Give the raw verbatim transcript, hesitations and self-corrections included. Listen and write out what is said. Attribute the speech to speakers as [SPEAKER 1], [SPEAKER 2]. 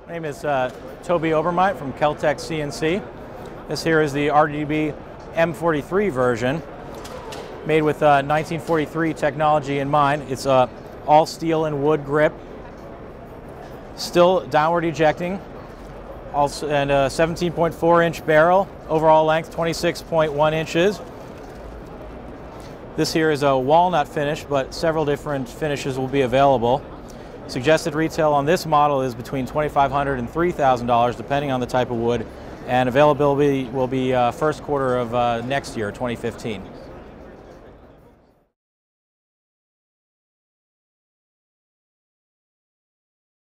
[SPEAKER 1] My name is uh, Toby Obermite from Kel Tec C N C. This here is the R D B M forty-three version, made with uh, nineteen forty-three technology in mind. It's uh, all steel and wood grip, still downward ejecting, also, and a seventeen point four inch barrel, overall length twenty-six point one inches. This here is a walnut finish, but several different finishes will be available. Suggested retail on this model is between twenty-five hundred dollars and three thousand dollars depending on the type of wood, and availability will be uh, first quarter of uh, next year, twenty fifteen.